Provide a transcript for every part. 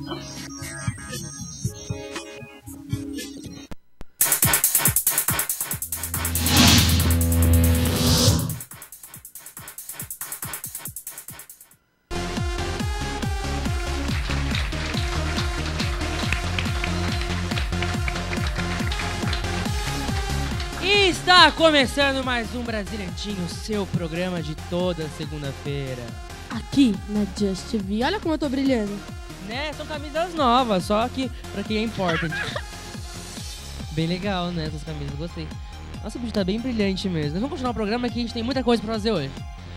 Está começando mais um Brasileirinho, seu programa de toda segunda-feira. Aqui na Just TV. Olha como eu tô brilhando. Né, são camisas novas, só que pra quem é importante. Bem legal, né, essas camisas, gostei. Nossa, o bicho tá bem brilhante mesmo. Vamos continuar o programa que a gente tem muita coisa pra fazer hoje.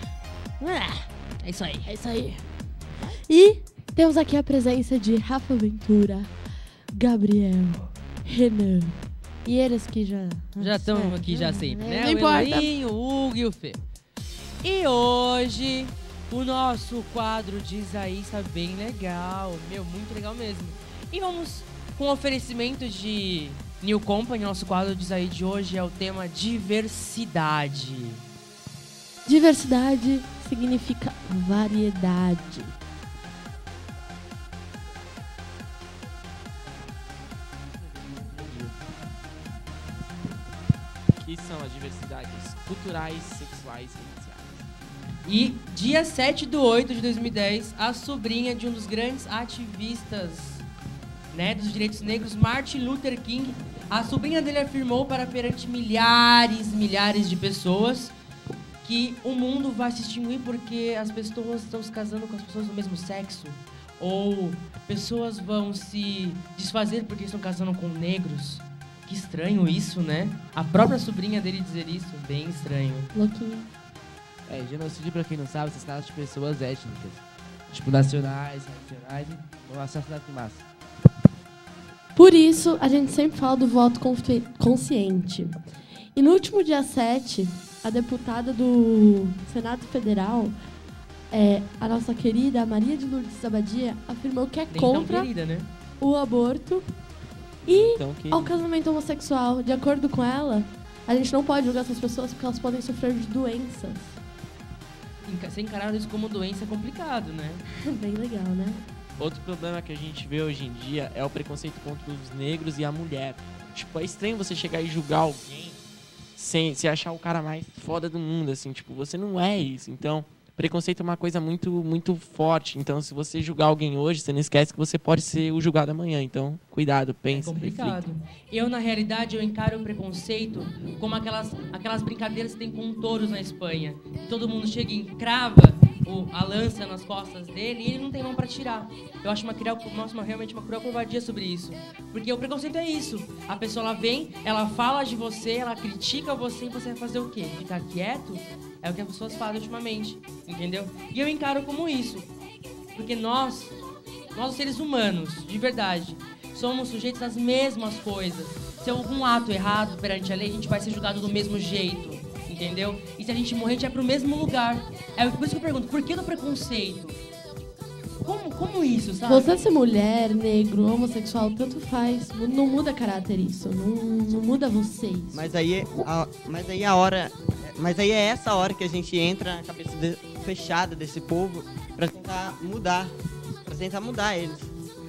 É isso aí. É isso aí. E temos aqui a presença de Rafa Ventura, Gabriel, Renan. E eles que já estão aqui já sempre, né? Não o importa. Eloinho, o Hugo e o Fê. E hoje, o nosso quadro de Isaí está bem legal. Meu, muito legal mesmo. E vamos com oferecimento de New Company. Nosso quadro de Isaí de hoje é o tema diversidade. Diversidade significa variedade. Que são as diversidades culturais, sexuais e raciais. E dia 7/8/2010, a sobrinha de um dos grandes ativistas, né, dos direitos negros, Martin Luther King, a sobrinha dele afirmou para perante milhares de pessoas que o mundo vai se extinguir porque as pessoas estão se casando com as pessoas do mesmo sexo, ou pessoas vão se desfazer porque estão casando com negros. Que estranho isso, né? A própria sobrinha dele dizer isso, bem estranho. Louquinho. Genocídio, pra quem não sabe, assassinato de pessoas étnicas. Tipo, nacionais, regionais, ou assassinato em massa. Por isso, a gente sempre fala do voto consciente. E no último dia 7, a deputada do Senado Federal, a nossa querida Maria de Lourdes Abadia, afirmou que é Nem tão contra querida, né? o aborto e Então, que... ao casamento homossexual. De acordo com ela, a gente não pode julgar essas pessoas porque elas podem sofrer de doenças. Ser encarado isso como doença é complicado, né? Bem legal, né? Outro problema que a gente vê hoje em dia é o preconceito contra os negros e a mulher. Tipo, é estranho você chegar e julgar alguém sem se achar o cara mais foda do mundo, assim. Tipo, você não é isso. Então, preconceito é uma coisa muito, muito forte. Então, se você julgar alguém hoje, você não esquece que você pode ser o julgado amanhã. Então, cuidado, pensa, É complicado. reflita. Eu, na realidade, eu encaro o preconceito como aquelas brincadeiras que tem com touros na Espanha. Todo mundo chega e encrava a lança nas costas dele e ele não tem mão pra tirar. Eu acho realmente uma cruel covardia sobre isso. Porque o preconceito é isso. A pessoa, ela vem, ela fala de você, ela critica você e você vai fazer o quê? Ficar quieto? É o que as pessoas fazem ultimamente, entendeu? E eu encaro como isso. Porque nós os seres humanos, de verdade, somos sujeitos às mesmas coisas. Se algum ato errado perante a lei, a gente vai ser julgado do mesmo jeito, entendeu? E se a gente morrer, a gente vai pro mesmo lugar. É por isso que eu pergunto, por que do preconceito? Como isso, sabe? Você ser mulher, negro, homossexual, tanto faz. Não muda caráter isso. Não muda vocês. Mas aí é essa hora que a gente entra na cabeça fechada desse povo pra tentar mudar eles.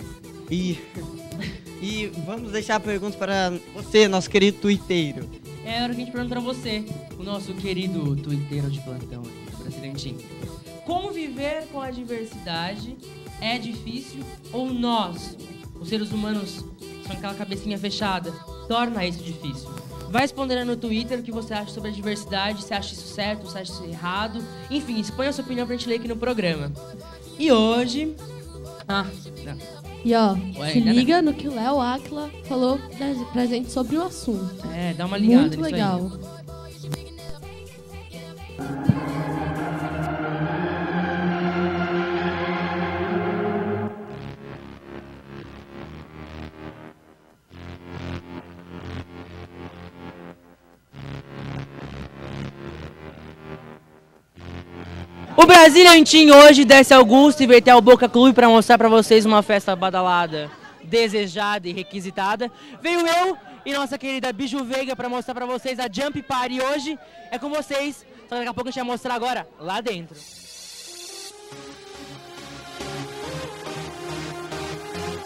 E vamos deixar a pergunta para você, nosso querido tuiteiro. É a hora que a gente pergunta pra você, o nosso querido tuiteiro de plantão, Brasileirinho. Como viver com a diversidade é difícil ou nós, os seres humanos, com aquela cabecinha fechada, torna isso difícil? Vai respondendo no Twitter o que você acha sobre a diversidade, se acha isso certo, se acha isso errado. Enfim, exponha a sua opinião pra gente ler aqui no programa. E hoje... E ó, Ué, se ainda liga no que o Léo Áquila falou pra gente sobre o assunto. dá uma ligada Muito nisso legal. aí. O Brasileirinho hoje desce Augusto e vai ter o Boca Clube para mostrar para vocês uma festa badalada, desejada e requisitada. Veio eu e nossa querida Biju Veiga para mostrar para vocês a Jump Party. Hoje é com vocês, só daqui a pouco a gente vai mostrar agora lá dentro.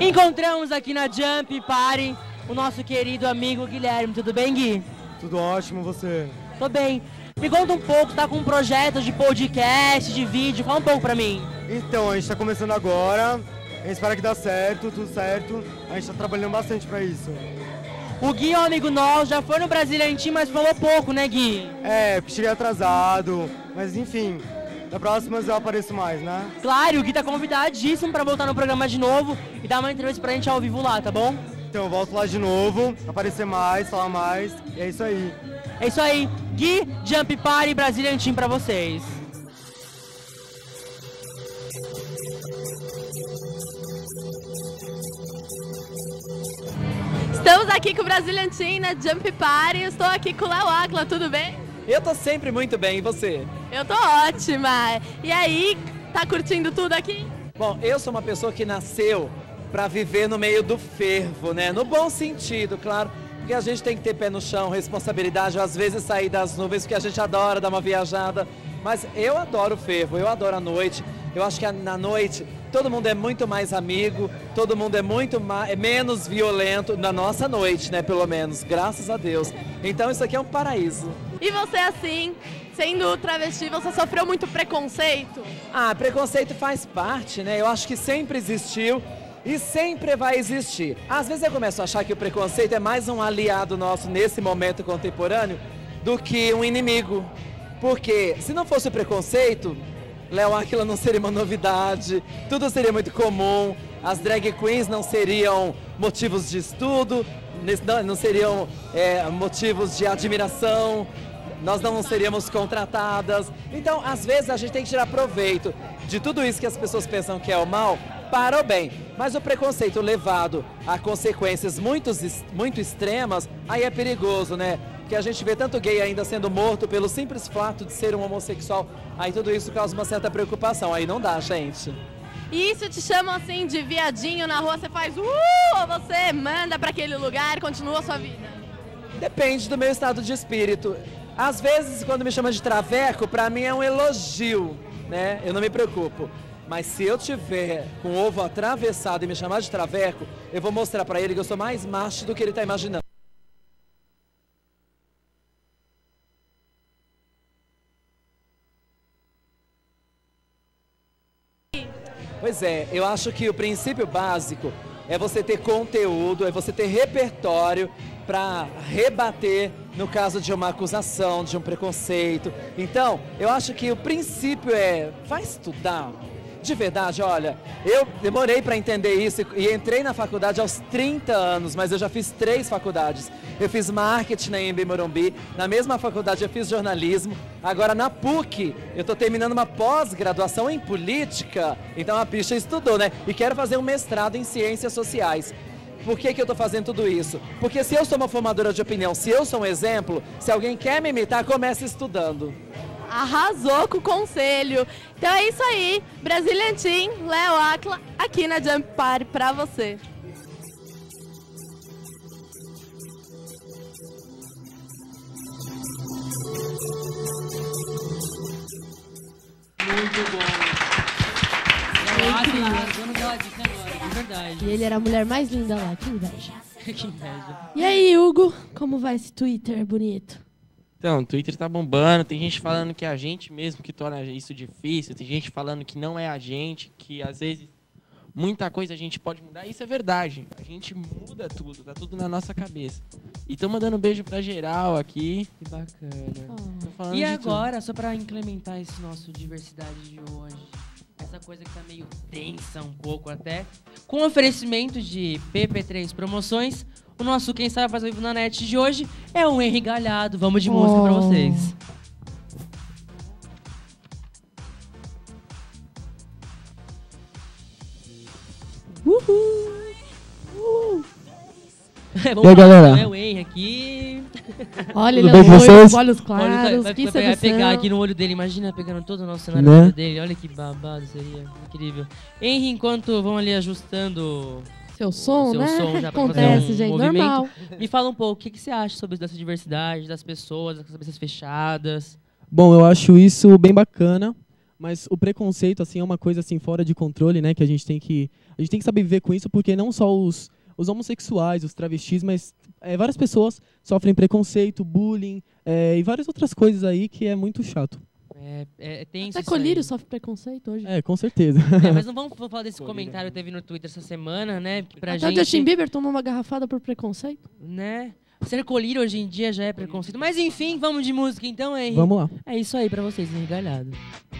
Encontramos aqui na Jump Party o nosso querido amigo Guilherme. Tudo bem, Gui? Tudo ótimo, você? Tô bem. Me conta um pouco, tá com um projeto de podcast, de vídeo, fala um pouco pra mim. Então, a gente tá começando agora, a gente espera que dá certo, tudo certo. A gente tá trabalhando bastante pra isso. O Gui é um amigo nosso, já foi no Brazilian Team, mas falou pouco, né, Gui? É, porque cheguei atrasado, mas enfim, da próxima eu apareço mais, né? Claro, o Gui tá convidadíssimo pra voltar no programa de novo e dar uma entrevista pra gente ao vivo lá, tá bom? Então eu volto lá de novo, aparecer mais, falar mais, e é isso aí. É isso aí, Gui, Jump Party, Brazilian Team pra vocês. Estamos aqui com o Brazilian Team na Jump Party. Estou aqui com o Léo Áquila, tudo bem? Eu tô sempre muito bem, e você? Eu tô ótima. E aí, tá curtindo tudo aqui? Bom, eu sou uma pessoa que nasceu pra viver no meio do fervo, né? No bom sentido, claro, porque a gente tem que ter pé no chão, responsabilidade, às vezes sair das nuvens, porque a gente adora dar uma viajada. Mas eu adoro o fervo, eu adoro a noite. Eu acho que na noite todo mundo é muito mais amigo, todo mundo é menos violento na nossa noite, né? Pelo menos, graças a Deus. Então isso aqui é um paraíso. E você, assim, sendo travesti, você sofreu muito preconceito? Ah, preconceito faz parte, né? Eu acho que sempre existiu e sempre vai existir. Às vezes eu começo a achar que o preconceito é mais um aliado nosso nesse momento contemporâneo do que um inimigo. Porque se não fosse o preconceito, Léo Áquila não seria uma novidade, tudo seria muito comum, as drag queens não seriam motivos de estudo, não seriam motivos de admiração, nós não seríamos contratadas. Então, às vezes, a gente tem que tirar proveito de tudo isso que as pessoas pensam que é o mal para o bem. Mas o preconceito levado a consequências muito extremas, aí é perigoso, né? Porque a gente vê tanto gay ainda sendo morto pelo simples fato de ser um homossexual. Aí tudo isso causa uma certa preocupação. Aí não dá, gente. E isso te chamam assim de viadinho na rua, você faz ou você manda pra aquele lugar e continua a sua vida? Depende do meu estado de espírito. Às vezes, quando me chama de traveco, pra mim é um elogio, né? Eu não me preocupo. Mas se eu tiver com o ovo atravessado e me chamar de traveco, eu vou mostrar pra ele que eu sou mais macho do que ele tá imaginando. Pois é, eu acho que o princípio básico é você ter conteúdo, é você ter repertório para rebater no caso de uma acusação, de um preconceito. Então, eu acho que o princípio vai estudar. De verdade, olha, eu demorei para entender isso e entrei na faculdade aos 30 anos, mas eu já fiz 3 faculdades. Eu fiz marketing na Anhembi Morumbi, na mesma faculdade eu fiz jornalismo, agora na PUC eu estou terminando uma pós-graduação em política, então a bicha estudou, né? E quero fazer um mestrado em ciências sociais. Por que eu estou fazendo tudo isso? Porque se eu sou uma formadora de opinião, se eu sou um exemplo, se alguém quer me imitar, comece estudando. Arrasou com o conselho. Então é isso aí, Brazilian Team, Léo Áquila, aqui na Jump Party pra você. Muito bom. Eu acho que arrasou no que ela disse agora, de verdade. E ele era a mulher mais linda lá, que inveja. Que inveja. E aí, Hugo, como vai esse Twitter bonito? Então, o Twitter tá bombando, tem gente falando que é a gente mesmo que torna isso difícil, tem gente falando que não é a gente, que às vezes muita coisa a gente pode mudar, isso é verdade. A gente muda tudo, tá tudo na nossa cabeça. E tô mandando um beijo pra geral aqui. Que bacana. Tô falando E de agora, só pra implementar esse nosso diversidade de hoje, essa coisa que tá meio tensa um pouco até, com oferecimento de PP3 Promoções, o nosso Quem Sabe Faz ao Vivo na Net de hoje é o Henry Galhado. Vamos de música pra vocês. Uhul! Vamos E aí, galera? né? O Henry aqui. Olha, Tudo ele bem é com loiro, vocês? olhos claros, vai que pegar sedução. aqui no olho dele. Imagina pegando todo o nosso cenário Né? no olho dele. Olha que babado seria. Incrível. Henry, enquanto vão ali ajustando Seu som, o seu né? som já pra Acontece, fazer um gente, movimento. normal. Me fala um pouco, o que você acha sobre essa diversidade das pessoas, das cabeças fechadas? Bom, eu acho isso bem bacana, Mas o preconceito, assim, é uma coisa, assim, fora de controle, né? Que a gente tem que saber viver com isso, porque não só os homossexuais, os travestis, mas várias pessoas sofrem preconceito, bullying e várias outras coisas aí que é muito chato. Tem Até colírio sofre preconceito hoje. Com certeza. Mas não vamos falar desse comentário que teve no Twitter essa semana, né? Até o Justin Bieber tomou uma garrafada por preconceito. Né? Ser colírio hoje em dia já é preconceito. Mas enfim, vamos de música então, Henry. Vamos lá. É isso aí pra vocês, engalhado.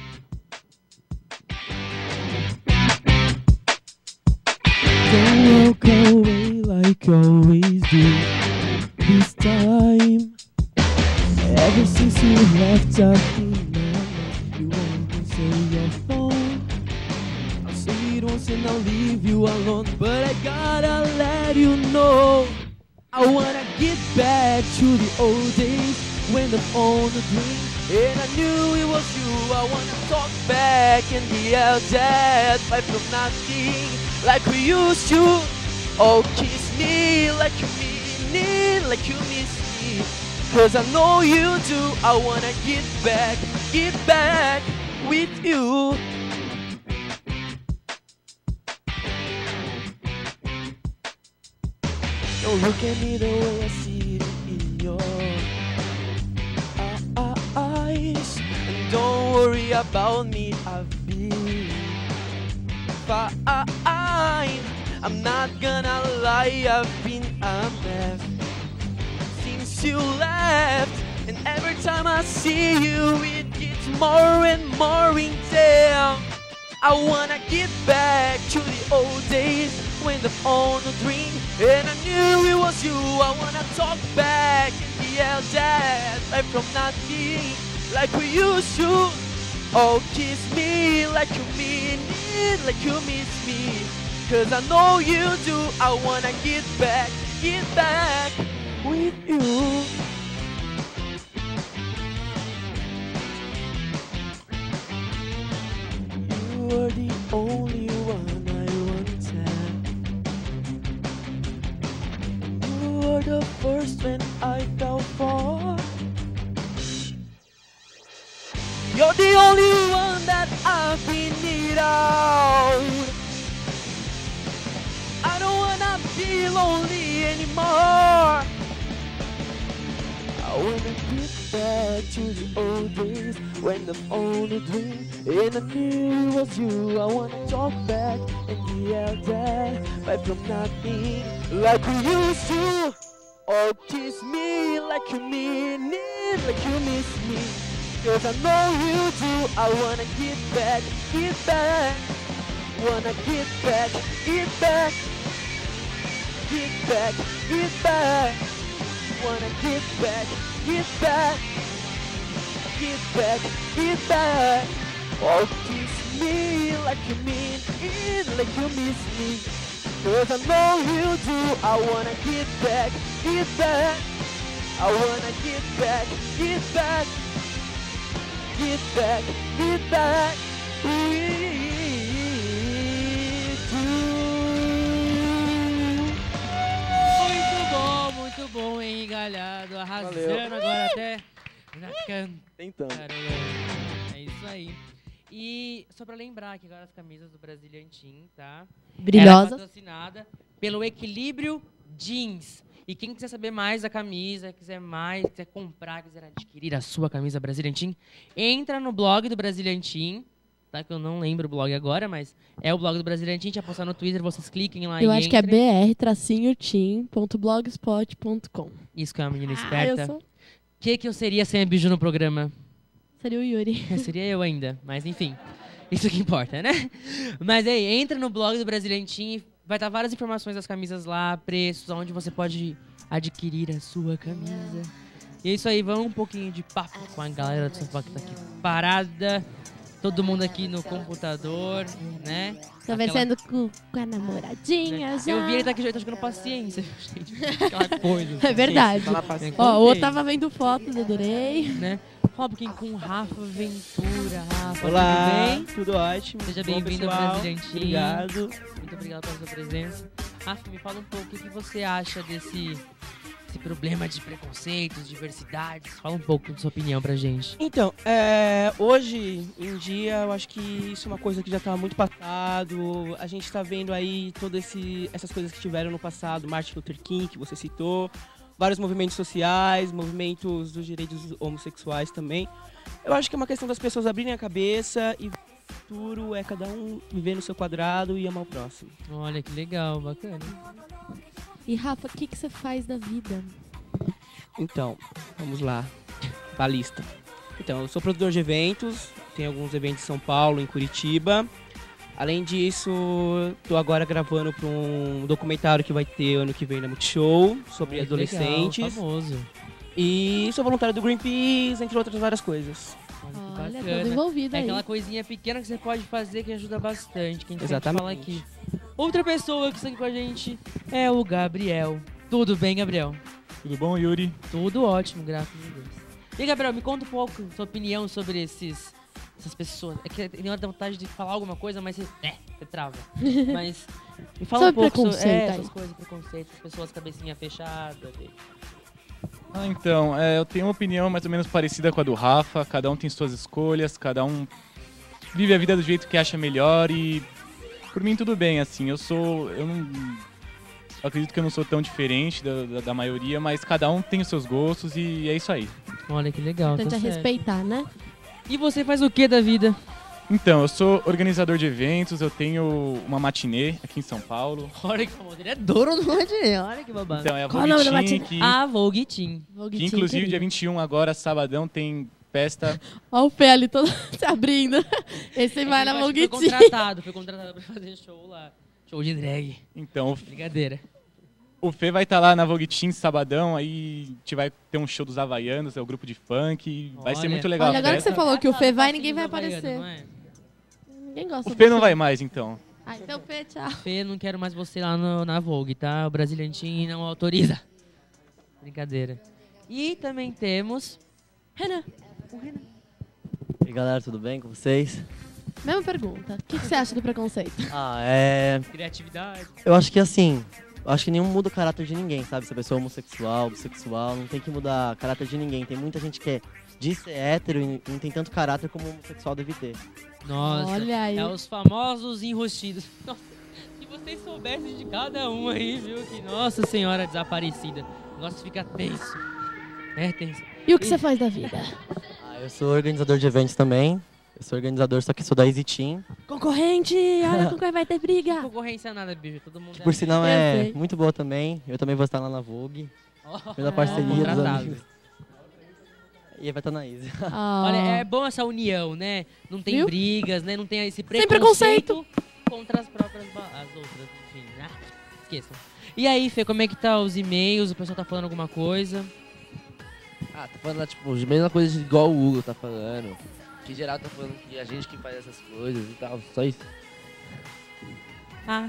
Don't walk away like you always do. This time, ever since you left, I've been mad. You won't answer your phone. I'll say it once and I'll leave you alone, but I gotta let you know I wanna get back to the old days when the phone would ring and I knew it was you. I wanna talk back and yell that fight from nothing like we used to. Oh, kiss me like you mean it, like you miss me, 'cause I know you do. I wanna get back with you. Don't look at me the way I see it in your eyes. And don't worry about me, I've been fine. I'm not gonna lie, I've been a mess since you left. And every time I see you, it gets more and more intense. I wanna get back to the old days when the phone would ring and I knew it was you. I wanna talk back and yell that right from nothing like we used to. Oh, kiss me like you mean it, like you miss me, 'cause I know you do. I wanna get back with you. You were the only one I wanted. You were the first when I fell for. You're the only one that I've been need out. I don't wanna be lonely anymore. I wanna get back to the old days when the phone would ring and I knew it was you. I wanna talk back and yell that right from nothing like we used to. Oh, kiss me like you mean it, like you miss me, 'cause I know you do. I wanna get back, wanna get back, get back, wanna get back, get back. Oh, kiss me like you mean it, like you miss me, 'cause I know you do. I wanna get back, I wanna get back with you. Muito bom, hein, Galhado. Arrasando. Valeu. Agora até na Tentando. Caramba. É isso aí. E só pra lembrar que agora as camisas do Brazilian Team, tá? Brilhosa. Ela é patrocinada pelo Equilíbrio Jeans. E quem quiser saber mais da camisa, quiser comprar, quiser adquirir a sua camisa Brazilian Team, entra no blog do Brazilian Team, tá? Que eu não lembro o blog agora, mas é o blog do Brazilian Team, já postar no Twitter, vocês cliquem lá e Eu acho que é entrem. br-team.blogspot.com. Isso que é uma menina esperta. eu sou... O que eu seria sem a Biju no programa? Seria o Yuri. Seria eu ainda, mas enfim. Isso que importa, né? Mas aí, entra no blog do Brazilian Team, vai estar várias informações das camisas lá, preços, onde você pode adquirir a sua camisa. E é isso aí, vamos um pouquinho de papo com a galera do sofá que tá aqui parada. Todo mundo aqui no computador, né? Conversando com a namoradinha já. Eu vi ele tá aqui, tá jogando paciência, gente. Aquela coisa. É verdade. Fala paciência. Ó, o outro tava vendo fotos, adorei. Né? Robkin com Rafa Ventura. Rafa, Olá, tudo bem? tudo ótimo. Seja Bom, bem-vindo ao pessoal. Brazilian Team. Obrigado. Muito obrigado pela sua presença. Rafa, me fala um pouco o que você acha desse esse problema de preconceitos, diversidades? Fala um pouco da sua opinião pra gente. Então, hoje em dia, eu acho que isso é uma coisa que já está muito passado. A gente está vendo aí todas essas coisas que tiveram no passado, Martin Luther King, que você citou, vários movimentos sociais, movimentos dos direitos homossexuais também. Eu acho que é uma questão das pessoas abrirem a cabeça e o futuro é cada um viver no seu quadrado e amar o próximo. Olha que legal, bacana. E Rafa, o que você faz da vida? Então, vamos lá, pra lista. Então, eu sou produtor de eventos, tenho alguns eventos em São Paulo, em Curitiba. Além disso, tô agora gravando para um documentário que vai ter ano que vem na Multishow, sobre Olha que adolescentes. legal, famoso. E sou voluntário do Greenpeace, entre outras várias coisas. Olha, Bacana. todo envolvido É aí. aquela coisinha pequena que você pode fazer que ajuda bastante, que a gente sempre Exatamente. fala aqui. Outra pessoa que está aqui com a gente é o Gabriel. Tudo bem, Gabriel? Tudo bom, Yuri? Tudo ótimo, graças a Deus. E Gabriel, me conta um pouco sua opinião sobre essas pessoas. É que tem hora da vontade de falar alguma coisa, mas você trava. Mas me fala Sobre um pouco sobre preconceito aí. essas coisas, preconceito, as pessoas cabecinha fechada. Então, eu tenho uma opinião mais ou menos parecida com a do Rafa. Cada um tem suas escolhas, cada um vive a vida do jeito que acha melhor e por mim tudo bem, assim. Eu acredito que eu não sou tão diferente da maioria, mas cada um tem os seus gostos e é isso aí. Olha que legal. Tenta tá certo. respeitar, né? E você faz o que da vida? Então, eu sou organizador de eventos, eu tenho uma matinê aqui em São Paulo. Olha que famoso. Ele é dono do Matinê, olha que babado. Então, é a Qual o nome da Vogue matinê? Team, que A Vogue Team. que inclusive dia 21 agora, sabadão, tem festa. Olha o pé ali todo se abrindo. Esse É vai que na eu acho que Vogue Team. foi contratado pra fazer show lá. Show de drag. Então, Brincadeira. o Fê vai estar lá na Vogue Team sabadão, aí a gente vai ter um show dos Havaianos, é o grupo de funk, vai ser Olha. muito legal Olha, a agora que festa. você falou que o Fê vai, Passinho ninguém vai do Havaiano, aparecer. não é? Ninguém gosta O do Fê não vai mais, então. Ah, então Fê, tchau. Fê, não quero mais você lá na Vogue, tá? O Brazilian Team não autoriza. Brincadeira. E também temos... Renan, E aí, galera, tudo bem com vocês? mesma pergunta. O que você acha do preconceito? Criatividade. Eu acho que assim, acho que nenhum muda o caráter de ninguém, sabe? Se a pessoa é homossexual, bissexual, não tem que mudar o caráter de ninguém. Tem muita gente que diz ser hétero e não tem tanto caráter como o homossexual deve ter. Nossa, Olha aí. é os famosos enrustidos. Nossa, se vocês soubessem de cada um aí, viu? Que Nossa Senhora Desaparecida. O negócio fica tenso. É tenso. E o que você faz da vida? Eu sou organizador de eventos também. Eu sou organizador, só que sou da Easy Team. Concorrente! Olha com quem vai ter briga! Concorrência nada, bicho. Todo mundo Que por sinal Eu é sei. muito boa também. Eu também vou estar lá na Vogue. Pela Oh, parceria dos contratado. amigos. E vai estar na Easy. Ah. Olha, é bom essa união, né? Não tem Viu? brigas, né? Não tem esse Sem preconceito contra as próprias as outras, enfim. Esqueçam. E aí, Fê, como é que tá os e-mails? O pessoal tá falando alguma coisa? Ah, tá falando, tipo, a mesma coisa igual o Hugo tá falando. Que geral tá falando que a gente que faz essas coisas e tal, só isso. Ah.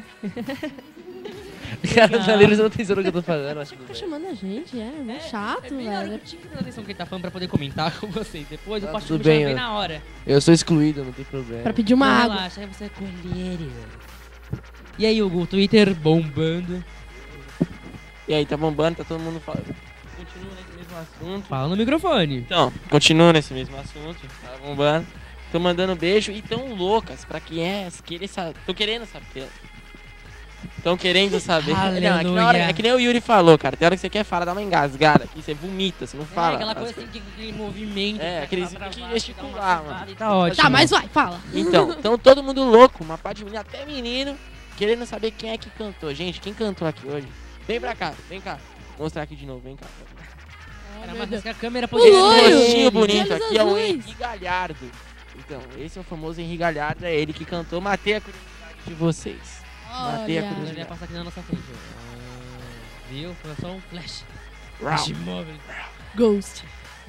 Cara, os alunos não atenção no que eu tô falando, acho que Tá chamando a gente, é chato, melhor, velho. eu tinha que prestar atenção no que ele tá falando pra poder comentar com vocês. Depois eu Tá posso tudo te puxar bem, bem ó. na hora. Eu sou excluído, não tem problema. Pra pedir uma Não, água. relaxa, aí você é colheiro. E aí, Hugo, o Twitter bombando. E aí, tá bombando, tá todo mundo falando. Continua nesse mesmo assunto. Fala no microfone. Então, continua nesse mesmo assunto, tá bombando. Tô mandando beijo e tão loucas pra quem é, tô querendo saber. Tão querendo saber. Não, é que, na hora, é que nem o Yuri falou, cara. Tem hora que você quer falar, dá uma engasgada aqui, você vomita, você não fala. É aquela coisa assim, aquele movimento. É, aquele que gesticular, mano. Tá ótimo. Tá, mas vai, fala. Então todo mundo louco, uma parte de menino, até menino, querendo saber quem é que cantou. Gente, quem cantou aqui hoje? Vem pra cá, vem cá. Vou mostrar aqui de novo, vem cá. Era mais que a câmera O poderia loiro! Rostinho bonito, Olhos aqui é o azuis. Henri Galhardo. Então, esse é o famoso Henri Galhardo, é ele que cantou. Matei a curiosidade de vocês. Matei a Olha. Ele ia curiosidade. passar aqui na nossa frente. Viu? Foi só um flash. Rau. Flash móvel. Ghost.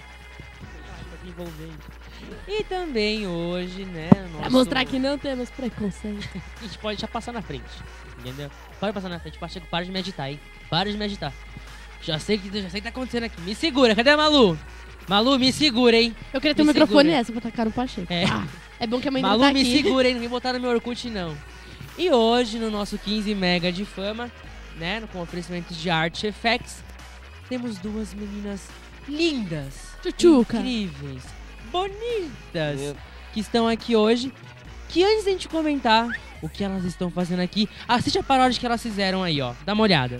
E também hoje, né? Pra mostrar que não temos preconceito. A gente pode já passar na frente. Entendeu? Pode passar na frente. Para de me agitar aí. Para de me agitar. Já sei que tá acontecendo aqui. Me segura. Cadê a Malu? Malu, me segura, hein? Eu queria ter um Me microfone segura. essa pra tacar no Pacheco. É. É bom que a mãe Malu, não tá me aqui. segura, hein? Não vem botar no meu Orkut, não. E hoje, no nosso 15 Mega de Fama, né? Com oferecimentos de Art Effects, temos duas meninas lindas, Tchutchuca. incríveis, bonitas, que estão aqui hoje. Que antes da gente comentar o que elas estão fazendo aqui, assiste a paródia que elas fizeram aí, ó. Dá uma olhada.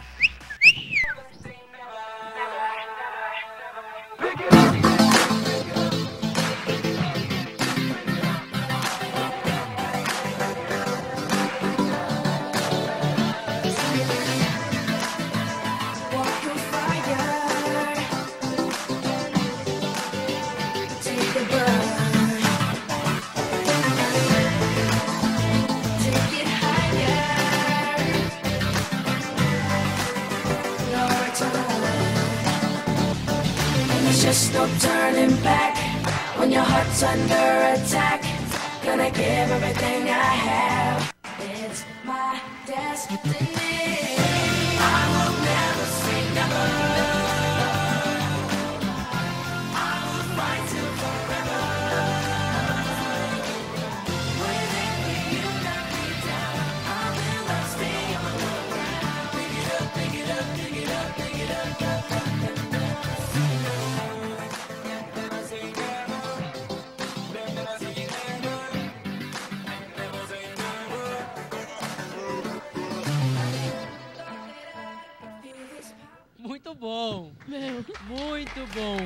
Just no turning back when your heart's under attack. Gonna give everything I have. It's my destiny. I will never say never. I will fight till forever. Whenever you knock me down, I will stay on the ground. Pick it up, pick it up, pick it up, pick it up, up, up, up, up. Muito bom. Muito bom.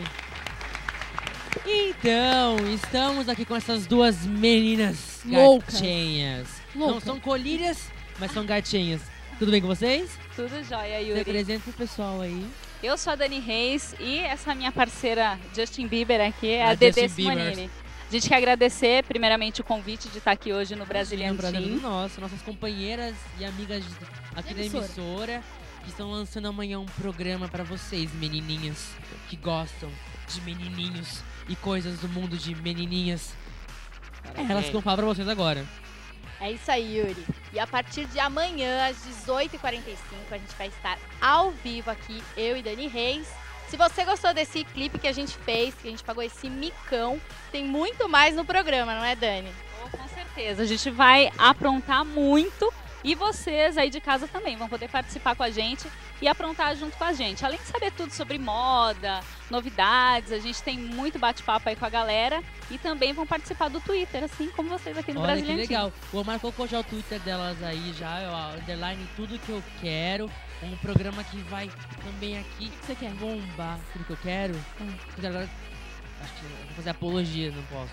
Então, estamos aqui com essas duas meninas Loucas. gatinhas. Não Louca. são colírias, mas são gatinhas. Tudo bem com vocês? Tudo jóia, Se Yuri. apresenta pro pessoal aí. Eu sou a Dani Reis e essa minha parceira Justin Bieber aqui é A a Dedê Justin Bieber. Simonini. A gente quer agradecer primeiramente o convite de estar aqui hoje no Brazilian Team. Nossa, nossas companheiras e amigas aqui da emissora que estão lançando amanhã um programa pra vocês, menininhas, que gostam de menininhos e coisas do mundo de menininhas. Elas que vão falar pra vocês agora. É isso aí, Yuri. E a partir de amanhã, às 18h45, a gente vai estar ao vivo aqui, eu e Dani Reis. Se você gostou desse clipe que a gente fez, que a gente pagou esse micão, tem muito mais no programa, não é, Dani? Oh, com certeza, a gente vai aprontar muito e vocês aí de casa também vão poder participar com a gente e aprontar junto com a gente. Além de saber tudo sobre moda, novidades, a gente tem muito bate-papo aí com a galera e também vão participar do Twitter, assim como vocês aqui no Olha Brazilian que Team. legal. O Omar colocou já o Twitter delas aí, já, ó, underline tudo que eu quero. Um programa que vai também aqui. Você quer? Bombar tudo que eu quero. Mas agora, acho que eu vou fazer apologia, não posso.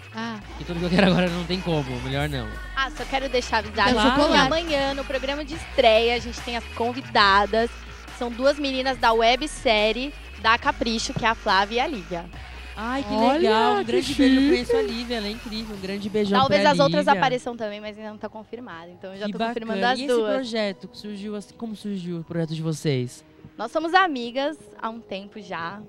E tudo que eu quero agora não tem como, melhor não. Só quero deixar avisado Claro. que amanhã, no programa de estreia, a gente tem as convidadas. São duas meninas da websérie da Capricho, que é a Flávia e a Lívia. Ai, que Olha, legal. Um que grande beijo, eu chique. conheço a Lívia, ela é incrível. Um grande beijão Talvez pra as outras Lívia. apareçam também, mas ainda não tá confirmado. Então eu já Que tô bacana. confirmando as E duas. esse projeto que surgiu assim, como surgiu o projeto de vocês? Nós somos amigas há um tempo já.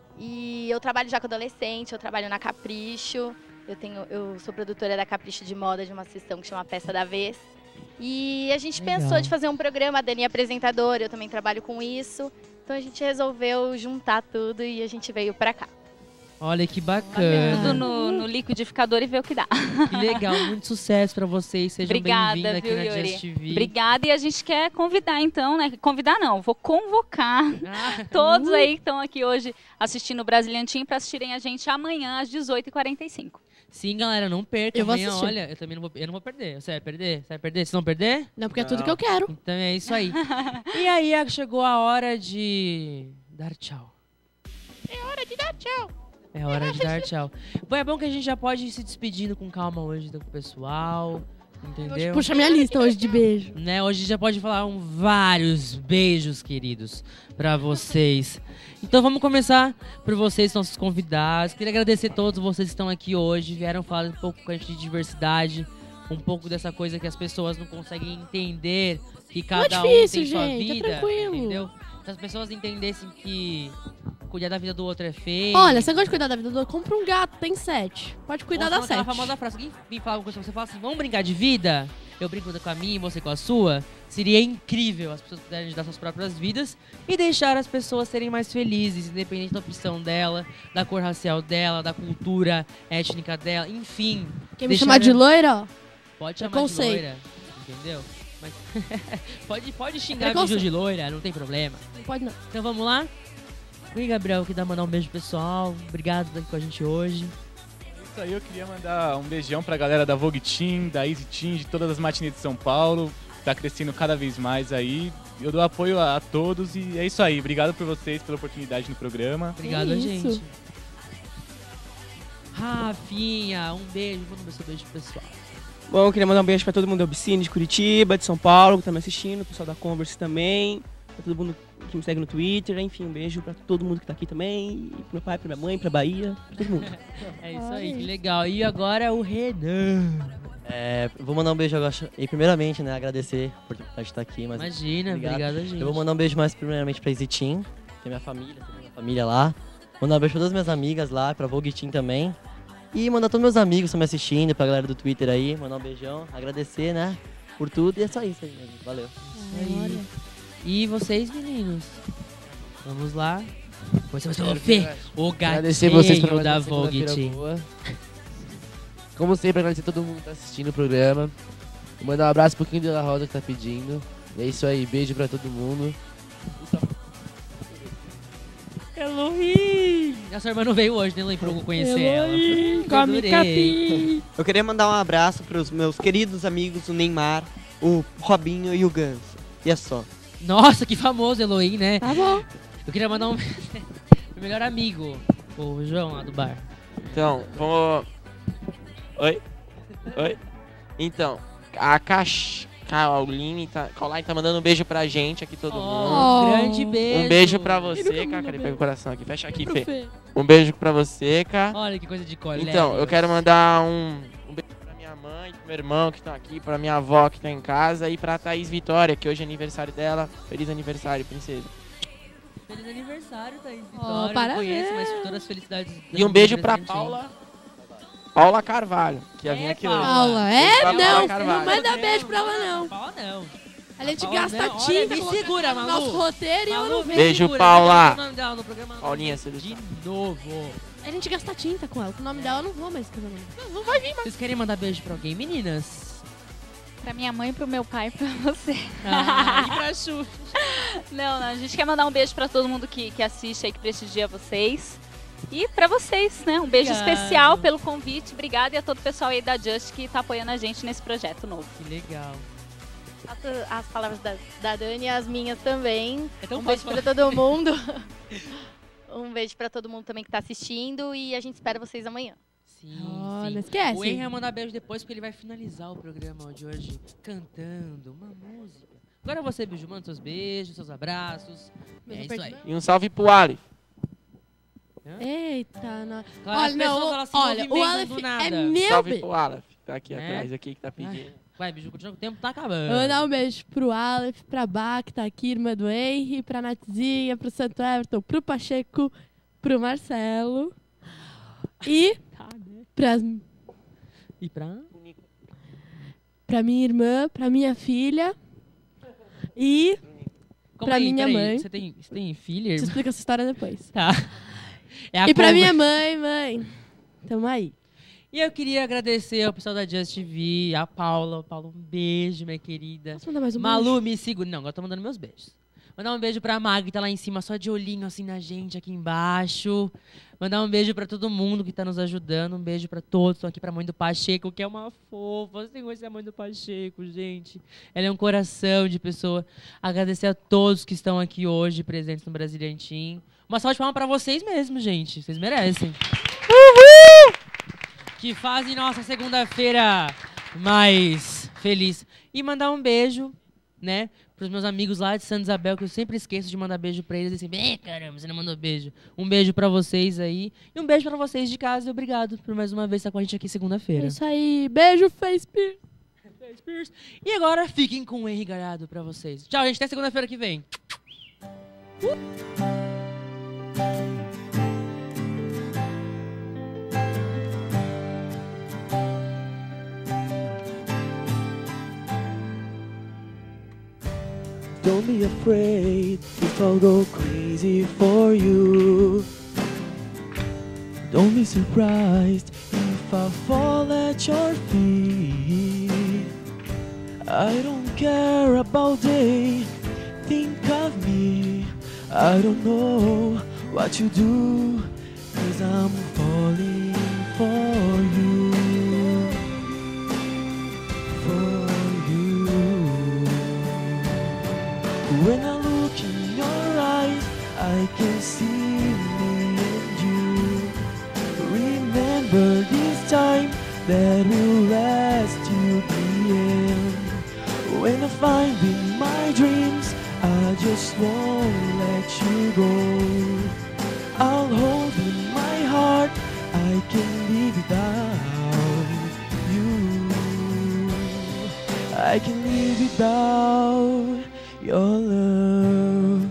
E eu trabalho já com adolescente, eu trabalho na Capricho. Eu sou produtora da Capricho de Moda, de uma sessão que chama Peça da Vez. E a gente Legal. pensou de fazer um programa, a Dani é apresentadora, eu também trabalho com isso. Então a gente resolveu juntar tudo e a gente veio pra cá. Olha que Tudo bacana. no liquidificador e ver o que dá. Que legal, muito sucesso pra vocês. Sejam Obrigada, bem-vindos aqui viu, na Yuri? Just TV. Obrigada, e a gente quer convidar então, né? Convidar não, vou convocar todos aí que estão aqui hoje assistindo o Brazilian Team para assistirem a gente amanhã às 18h45. Sim, galera, não perca. Eu vou Amanhã, assistir. olha, eu não vou perder. Você vai perder? Você vai perder? Vocês vão perder? Não, porque é tudo que eu quero. Então é isso aí. E aí, chegou a hora de dar tchau. É hora de dar tchau. É hora de dar tchau. Bom, é bom que a gente já pode ir se despedindo com calma hoje do pessoal. Entendeu? Puxa minha lista hoje de beijo. Né? Hoje a gente já pode falar vários beijos, queridos, pra vocês. Então vamos começar por vocês, nossos convidados. Queria agradecer a todos vocês que estão aqui hoje, vieram falar um pouco com a gente de diversidade, um pouco dessa coisa que as pessoas não conseguem entender, que cada Não é difícil, um tem sua gente, é vida, tranquilo. entendeu? Se as pessoas entendessem que cuidar da vida do outro é feio. Olha, você gosta de cuidar da vida do outro? Compra um gato, tem 7. Pode cuidar da 7. Aquela famosa frase, alguém vem falar alguma coisa pra você, fala assim, vamos brincar de vida? Eu brinco com a minha e você com a sua. Seria incrível as pessoas puderem dar suas próprias vidas e deixar as pessoas serem mais felizes, independente da opção dela, da cor racial dela, da cultura étnica dela, enfim. Quer me chamar de loira, ó? Pode chamar de Preconceito. loira, entendeu? Mas pode xingar Preconceito. vídeo de loira, não tem problema. Não pode não. Então vamos lá? E Gabriel, queria mandar um beijo pessoal. Obrigado por estar aqui com a gente hoje. Isso aí, eu queria mandar um beijão pra galera da Vogue Team, da Easy Team, de todas as matinês de São Paulo. Tá crescendo cada vez mais aí. Eu dou apoio a todos e é isso aí. Obrigado por vocês, pela oportunidade no programa. Obrigado a gente. Rafinha, um beijo. Manda seu beijo pessoal. Bom, eu queria mandar um beijo pra todo mundo da Obscene, de Curitiba, de São Paulo, que tá me assistindo, o pessoal da Converse também, pra todo mundo que me segue no Twitter, enfim, um beijo pra todo mundo que tá aqui também, e pro meu pai, pra minha mãe, pra Bahia, pra todo mundo. É isso aí, que legal. E agora o Renan. Vou mandar um beijo agora, e primeiramente, né, agradecer por estar aqui. Mas Imagina, obrigado a gente. Eu vou mandar um beijo mais primeiramente pra Easy Team, que é minha família lá. Mandar um beijo pra todas as minhas amigas lá, pra Vogue Team também. E mandar todos meus amigos que estão me assistindo, pra galera do Twitter aí, mandar um beijão, agradecer, né, por tudo. E é só isso aí mesmo, valeu. Aí. E vocês, meninos? Vamos lá. Você vai ser o Fê, o Agradecer vocês por gatinho da Vogue Team. Como sempre, agradecer a todo mundo que tá assistindo o programa. Vou mandar um abraço pro Quinto da Rosa que tá pedindo. E é isso aí, beijo pra todo mundo. Elohim! A sua irmã não veio hoje, né, Elohim, pra eu conhecer Elohim, ela. come capim. Eu queria mandar um abraço pros meus queridos amigos, o Neymar, o Robinho e o Ganso. E é só. Nossa, que famoso Elohim, né? Tá bom. Eu queria mandar um meu melhor amigo, o João lá do bar. Então, vamos... Oi? Então, a Caroline tá mandando um beijo pra gente aqui, todo mundo. Um grande beijo. Um beijo pra você, Cá. Cadê? Pega o coração aqui. Fecha aqui, Fê. Um beijo pra você, Cá. Olha que coisa de colégio. Então, eu quero mandar um beijo pra minha mãe, pro meu irmão que estão aqui, pra minha avó que tá em casa e pra Thaís Vitória, que hoje é aniversário dela. Feliz aniversário, princesa. Feliz aniversário, Thaís Vitória. parabéns. Não conheço, mas todas as felicidades. E um beijo pra Paula Carvalho, que ia vir aqui hoje. Paula, não manda beijo pra ela não. Paula não. A gente Paula gasta não. tinta, Olha, me segura, Malu. nosso roteiro e eu não vejo. Beijo, Segura, Paula. o nome dela no programa, Paulinha, você de novo. A gente gasta tinta com ela, com o nome dela eu não vou mais escrever o nome. Não vai vir mais. Vocês querem mandar beijo pra alguém, meninas? Pra minha mãe, pro meu pai e pra você. E pra Chu. Não, a gente quer mandar um beijo pra todo mundo que assiste aí, que prestigia vocês. E pra vocês, né? Um beijo Obrigado. especial pelo convite. Obrigada e a todo o pessoal aí da Just que tá apoiando a gente nesse projeto novo. Que legal. As palavras da Dani e as minhas também. É tão Um beijo fácil pra todo mundo. Um beijo pra todo mundo também que tá assistindo e a gente espera vocês amanhã. Sim, Oh, sim. não esquece. O Henry vai mandar beijo depois, porque ele vai finalizar o programa de hoje cantando uma música. Agora você, Biju, manda seus beijos, seus abraços. É isso aí. E um salve pro Ali. Eita, Claro, olha, as pessoas, não, elas se olha, o movimentam Aleph do nada. é meu Salve beijo. pro Aleph, tá aqui É? atrás, aqui que tá pedindo. Vai, Biju, continua que o tempo tá Eu acabando. vou dar um beijo pro Aleph, pra Bá, que tá aqui, irmã do Henry, pra Natzinha, pro Santo Everton, pro Pacheco, pro Marcelo. E pras, E pra? pra minha irmã, pra minha filha e Calma pra aí, minha peraí, mãe. Você tem filha, Te irmã? explico essa história depois. Tá. É a E pra Conver- minha mãe. Tamo aí. E eu queria agradecer ao pessoal da Just TV, a Paula. Paula, um beijo, minha querida. Posso mandar mais um Malu, me segura. Não, agora eu tô mandando meus beijos. Mandar um beijo pra Mag, que tá lá em cima, só de olhinho assim na gente, aqui embaixo. Mandar um beijo pra todo mundo que tá nos ajudando. Um beijo pra todos. Tô aqui pra mãe do Pacheco, que é uma fofa. Você tem que conhecer a mãe do Pacheco, gente. Ela é um coração de pessoa. Agradecer a todos que estão aqui hoje, presentes no Brazilian Team. Uma salva de palmas pra vocês mesmo, gente. Vocês merecem. Uhul! Que fazem nossa segunda-feira mais feliz. E mandar um beijo, né, pros meus amigos lá de Santa Isabel, que eu sempre esqueço de mandar beijo pra eles. Assim, caramba, você não mandou beijo. Um beijo pra vocês aí. E um beijo pra vocês de casa. E obrigado por mais uma vez estar com a gente aqui segunda-feira. É isso aí. Beijo, Face E agora fiquem com o Henry Galhardo pra vocês. Tchau, gente. Até segunda-feira que vem. Don't be afraid if I'll go crazy for you. Don't be surprised if I fall at your feet. I don't care about they think of me. I don't know what you do, 'cause I'm falling for you. For you. When I look in your eyes, I can see me and you. Remember this time that will last till the end. When I find in my dreams, I just won't let you go. I'll hold in my heart, I can live without you. I can live without your love.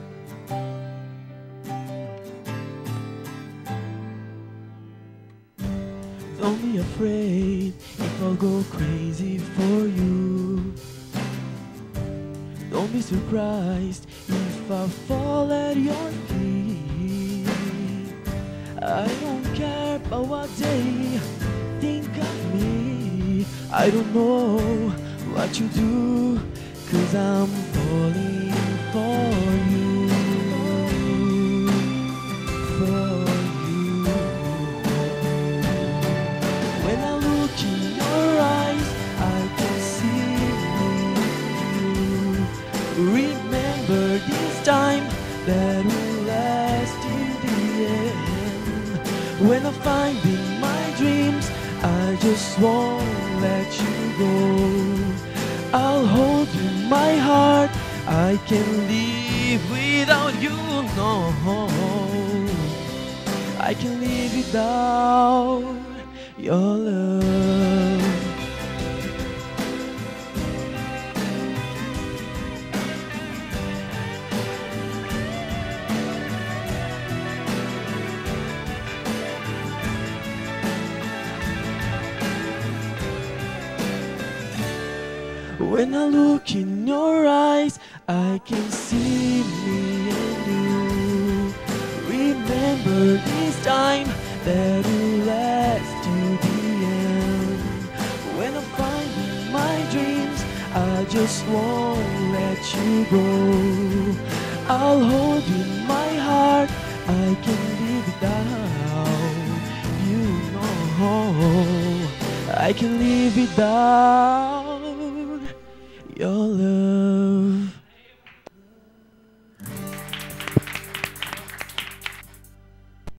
Don't be afraid if I'll go crazy for you. Don't be surprised if I fall at your feet. I don't care about what they think of me. I don't know what you do, 'cause I'm falling for you. For you. When I look in your eyes, I can see you. Remember this time that will last till the end. When I find in my dreams, I just won't let you go. I'll hold you in my heart, I can live without you, no. I can live without your love. When I look in your eyes, I can see me and you. Remember this time that will last to the end. When I find in my dreams, I just won't let you go. I'll hold you in my heart, I can live without you, no. I can live without your love.